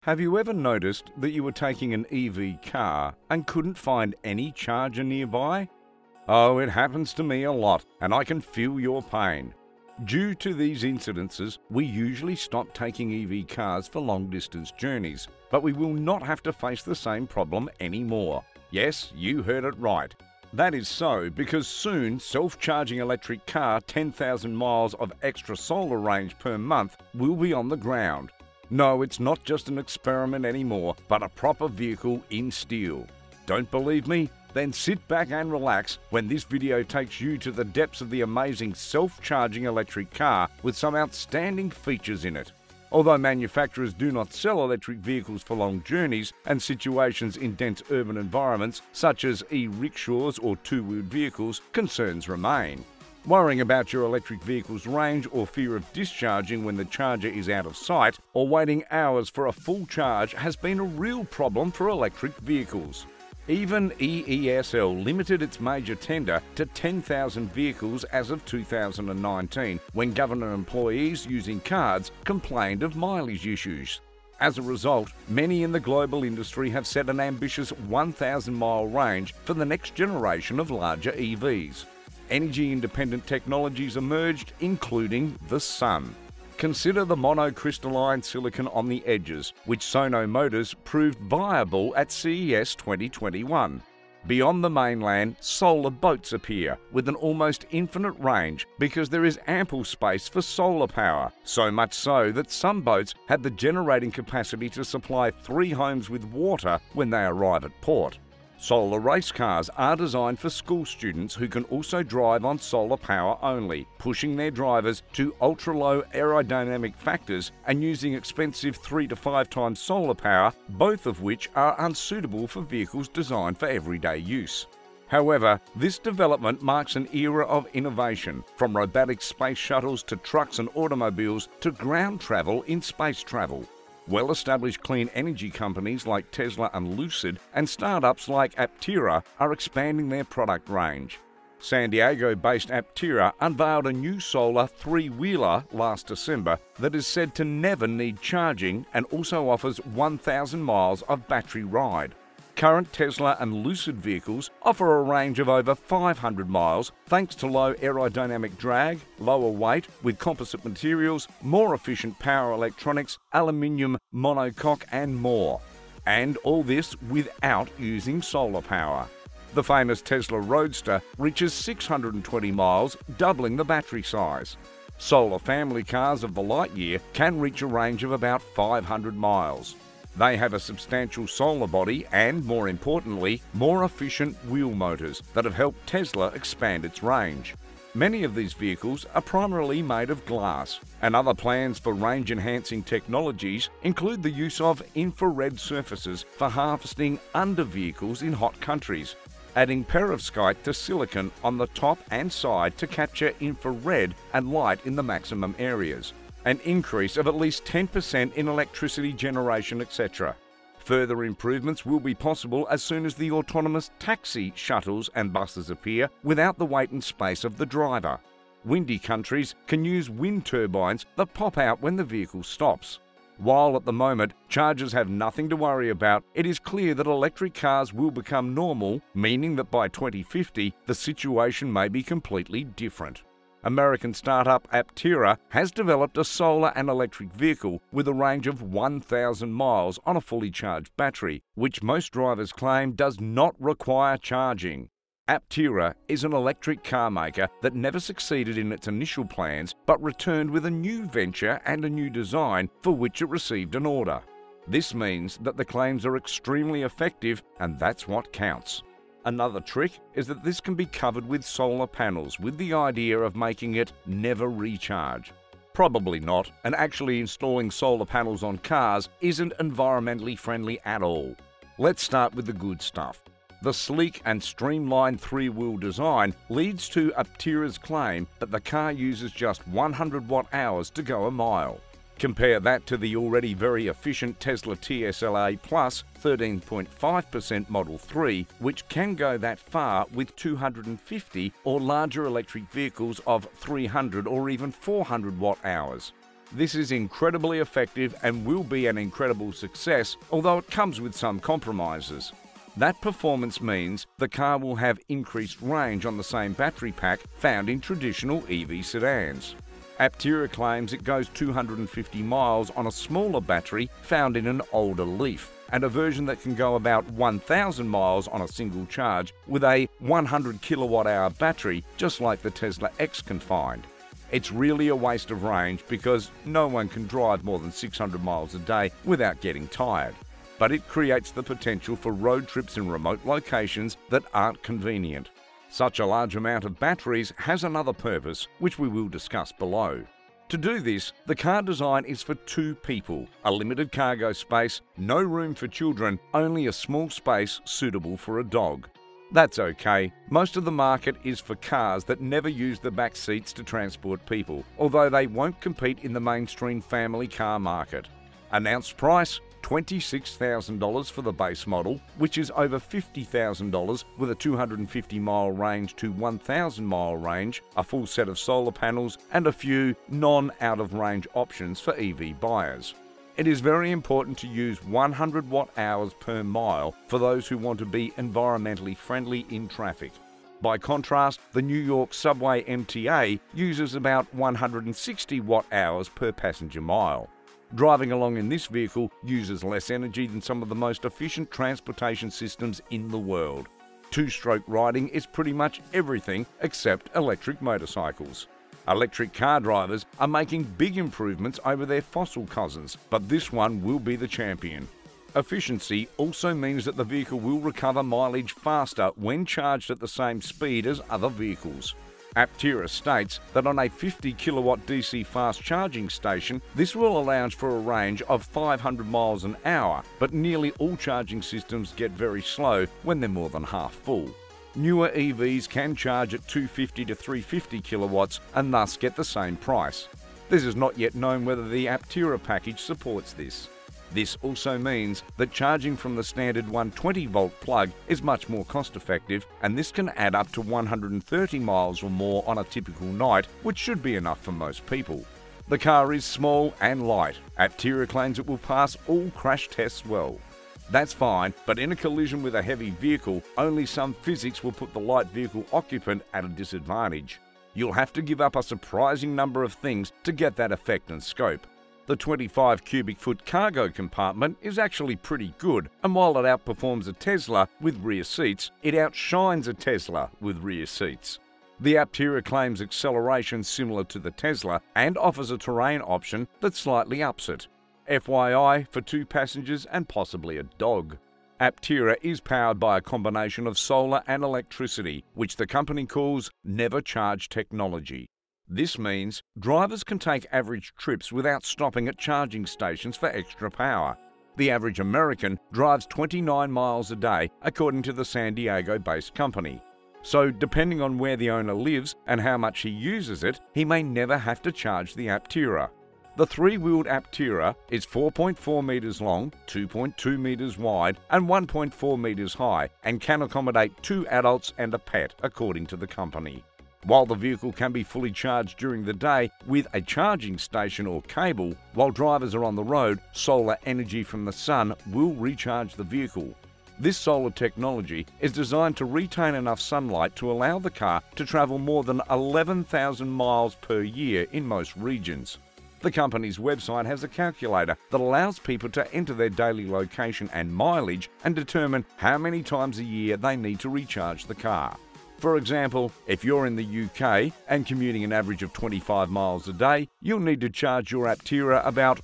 Have you ever noticed that you were taking an EV car and couldn't find any charger nearby? Oh, it happens to me a lot, and I can feel your pain. Due to these incidences, we usually stop taking EV cars for long-distance journeys, but we will not have to face the same problem anymore. Yes, you heard it right. That is so because soon self-charging electric car 10,000 miles of extra solar range per month will be on the ground. No, it's not just an experiment anymore, but a proper vehicle in steel. Don't believe me? Then sit back and relax when this video takes you to the depths of the amazing self-charging electric car with some outstanding features in it. Although manufacturers do not sell electric vehicles for long journeys and situations in dense urban environments such as e-rickshaws or two-wheeled vehicles, concerns remain. Worrying about your electric vehicle's range or fear of discharging when the charger is out of sight or waiting hours for a full charge has been a real problem for electric vehicles. Even EESL limited its major tender to 10,000 vehicles as of 2019 when government employees using cards complained of mileage issues. As a result, many in the global industry have set an ambitious 1,000-mile range for the next generation of larger EVs. Energy-independent technologies emerged, including the sun. Consider the monocrystalline silicon on the edges, which Sono Motors proved viable at CES 2021. Beyond the mainland, solar boats appear with an almost infinite range because there is ample space for solar power, so much so that some boats had the generating capacity to supply 3 homes with water when they arrive at port. Solar race cars are designed for school students who can also drive on solar power only, pushing their drivers to ultra-low aerodynamic factors and using expensive 3 to 5 times solar power, both of which are unsuitable for vehicles designed for everyday use. However, this development marks an era of innovation, from robotic space shuttles to trucks and automobiles to ground travel in space travel. Well-established clean energy companies like Tesla and Lucid and startups like Aptera are expanding their product range. San Diego-based Aptera unveiled a new solar 3-wheeler last December that is said to never need charging and also offers 1,000 miles of battery ride. Current Tesla and Lucid vehicles offer a range of over 500 miles thanks to low aerodynamic drag, lower weight with composite materials, more efficient power electronics, aluminium monocoque and more. And all this without using solar power. The famous Tesla Roadster reaches 620 miles, doubling the battery size. Solar family cars of the Lightyear can reach a range of about 500 miles. They have a substantial solar body and, more importantly, more efficient wheel motors that have helped Tesla expand its range. Many of these vehicles are primarily made of glass, and other plans for range-enhancing technologies include the use of infrared surfaces for harvesting under vehicles in hot countries, adding perovskite to silicon on the top and side to capture infrared and light in the maximum areas, an increase of at least 10% in electricity generation, etc. Further improvements will be possible as soon as the autonomous taxi shuttles and buses appear without the weight and space of the driver. Windy countries can use wind turbines that pop out when the vehicle stops. While at the moment chargers have nothing to worry about, it is clear that electric cars will become normal, meaning that by 2050 the situation may be completely different. American startup Aptera has developed a solar and electric vehicle with a range of 1,000 miles on a fully charged battery, which most drivers claim does not require charging. Aptera is an electric car maker that never succeeded in its initial plans but returned with a new venture and a new design for which it received an order. This means that the claims are extremely effective, and that's what counts. Another trick is that this can be covered with solar panels with the idea of making it never recharge. Probably not, and actually installing solar panels on cars isn't environmentally friendly at all. Let's start with the good stuff. The sleek and streamlined 3-wheel design leads to Aptera's claim that the car uses just 100 watt-hours to go a mile. Compare that to the already very efficient Tesla TSLA Plus 13.5% Model 3, which can go that far with 250 or larger electric vehicles of 300 or even 400 watt-hours. This is incredibly effective and will be an incredible success, although it comes with some compromises. That performance means the car will have increased range on the same battery pack found in traditional EV sedans. Aptera claims it goes 250 miles on a smaller battery found in an older Leaf, and a version that can go about 1,000 miles on a single charge with a 100 kilowatt-hour battery, just like the Tesla X can find. It's really a waste of range because no one can drive more than 600 miles a day without getting tired. But it creates the potential for road trips in remote locations that aren't convenient. Such a large amount of batteries has another purpose, which we will discuss below. To do this, the car design is for 2 people, a limited cargo space, no room for children, only a small space suitable for a dog. That's okay. Most of the market is for cars that never use the back seats to transport people, although they won't compete in the mainstream family car market. Announced price: $26,000 for the base model, which is over $50,000 with a 250-mile range to 1,000-mile range, a full set of solar panels, and a few non-out-of-range options for EV buyers. It is very important to use 100 watt-hours per mile for those who want to be environmentally friendly in traffic. By contrast, the New York Subway MTA uses about 160 watt-hours per passenger mile. Driving along in this vehicle uses less energy than some of the most efficient transportation systems in the world. Two-stroke riding is pretty much everything except electric motorcycles. Electric car drivers are making big improvements over their fossil cousins, but this one will be the champion. Efficiency also means that the vehicle will recover mileage faster when charged at the same speed as other vehicles. Aptera states that on a 50 kilowatt DC fast charging station, this will allow for a range of 500 miles an hour, but nearly all charging systems get very slow when they're more than half full. Newer EVs can charge at 250 to 350 kilowatts and thus get the same price. This is not yet known whether the Aptera package supports this. This also means that charging from the standard 120-volt plug is much more cost-effective, and this can add up to 130 miles or more on a typical night, which should be enough for most people. The car is small and light. Aptera claims it will pass all crash tests well. That's fine, but in a collision with a heavy vehicle, only some physics will put the light vehicle occupant at a disadvantage. You'll have to give up a surprising number of things to get that effect and scope. The 25 cubic foot cargo compartment is actually pretty good, and while it outperforms a Tesla with rear seats, it outshines a Tesla with rear seats. The Aptera claims acceleration similar to the Tesla and offers a terrain option that slightly ups it. FYI for 2 passengers and possibly a dog. Aptera is powered by a combination of solar and electricity, which the company calls never charge technology. This means drivers can take average trips without stopping at charging stations for extra power. The average American drives 29 miles a day, according to the San Diego-based company. So, depending on where the owner lives and how much he uses it, he may never have to charge the Aptera. The 3-wheeled Aptera is 4.4 meters long, 2.2 meters wide, and 1.4 meters high, and can accommodate 2 adults and a pet, according to the company. While the vehicle can be fully charged during the day with a charging station or cable, while drivers are on the road, solar energy from the sun will recharge the vehicle. This solar technology is designed to retain enough sunlight to allow the car to travel more than 11,000 miles per year in most regions. The company's website has a calculator that allows people to enter their daily location and mileage and determine how many times a year they need to recharge the car. For example, if you're in the UK and commuting an average of 25 miles a day, you'll need to charge your Aptera about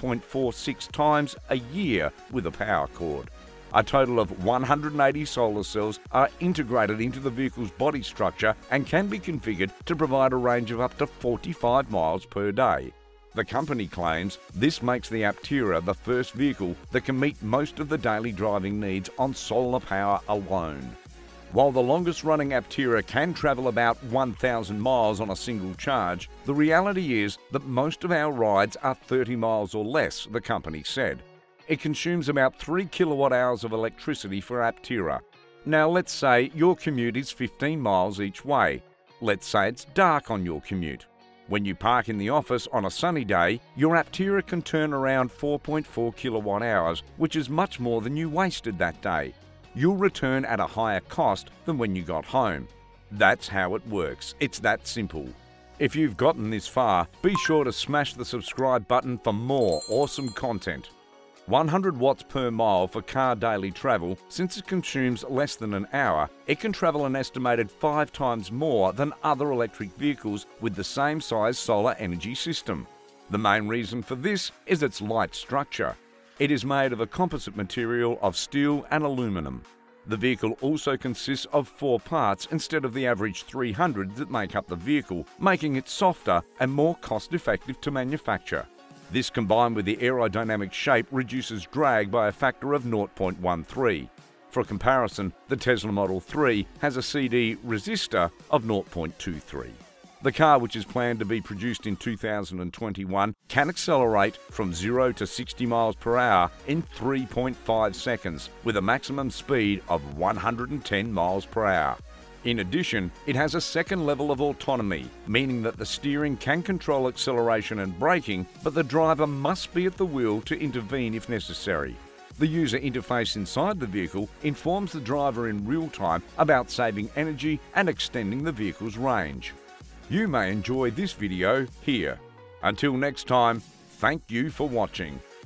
1.46 times a year with a power cord. A total of 180 solar cells are integrated into the vehicle's body structure and can be configured to provide a range of up to 45 miles per day. The company claims this makes the Aptera the first vehicle that can meet most of the daily driving needs on solar power alone. While the longest-running Aptera can travel about 1,000 miles on a single charge, the reality is that most of our rides are 30 miles or less, the company said. It consumes about 3 kilowatt-hours of electricity for Aptera. Now let's say your commute is 15 miles each way. Let's say it's dark on your commute. When you park in the office on a sunny day, your Aptera can turn around 4.4 kilowatt hours, which is much more than you wasted that day. You'll return at a higher cost than when you got home. That's how it works. It's that simple. If you've gotten this far, be sure to smash the subscribe button for more awesome content. 100 watts per mile for car daily travel. Since it consumes less than an hour, it can travel an estimated 5 times more than other electric vehicles with the same size solar energy system. The main reason for this is its light structure. It is made of a composite material of steel and aluminum. The vehicle also consists of 4 parts instead of the average 300 that make up the vehicle, making it softer and more cost-effective to manufacture. This, combined with the aerodynamic shape, reduces drag by a factor of 0.13. For comparison, the Tesla Model 3 has a CD resistor of 0.23. The car, which is planned to be produced in 2021, can accelerate from 0 to 60 miles per hour in 3.5 seconds, with a maximum speed of 110 miles per hour. In addition, it has a second level of autonomy, meaning that the steering can control acceleration and braking, but the driver must be at the wheel to intervene if necessary. The user interface inside the vehicle informs the driver in real time about saving energy and extending the vehicle's range. You may enjoy this video here. Until next time, thank you for watching.